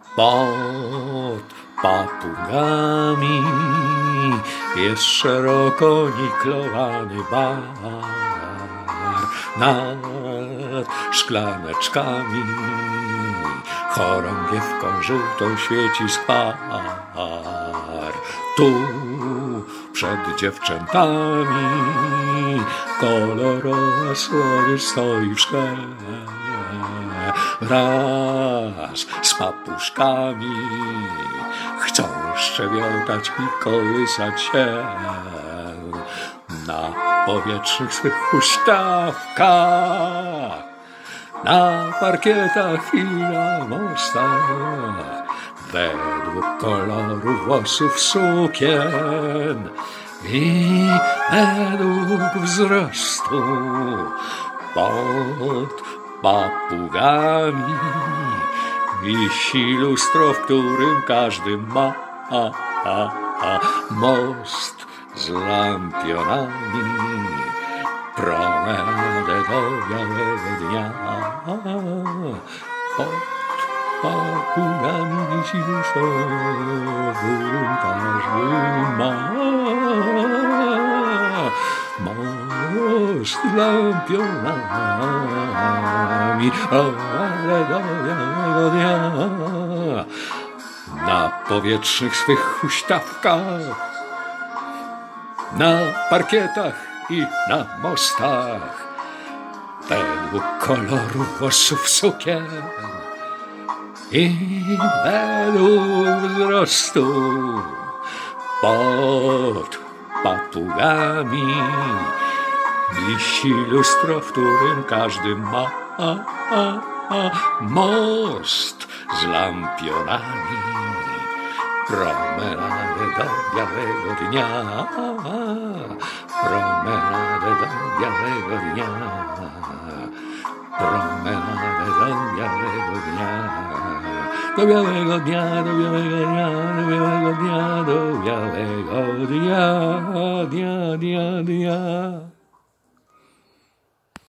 Pod Papugami jest szeroko niklowany bar. Nad szklaneczkami chorągiewką żółtą świeci skwar. Tu przed dziewczętami kolorowa słodycz stoi w szkle. Wraz z papuszkami chcą szczebiotać i kołysać się na powietrznych swych huśtawkach, na parkietach i na mostach, według koloru włosów sukien i według wzrostu. Pod Papugami wisi lustro, w którym każdy ma most z lampionami, promenadę do białego dnia. Pod Papugami wisi lustro, w którym każdy ma most z lampionami, ale do białego dnia. Na powietrznych swych huśtawkach, na parkietach i na mostach, według koloru włosów sukien i według wzrostu. Pod Papugami wisi lustro, w którym każdy ma most z lampionami, promenadę do białego dnia, promenadę do białego dnia, promenadę do białego dnia, do białego dnia, do białego dnia, do białego dnia, do białego dnia, dnia.